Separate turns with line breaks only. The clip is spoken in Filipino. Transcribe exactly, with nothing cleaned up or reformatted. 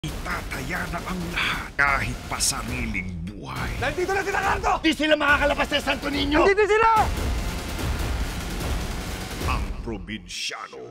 Itataya na ang lahat kahit pa sariling buhay.
Nandito na si Tagardo!
Di sila makakalabas sa Santo Niño!
Nandito sila!
Ang probinsyano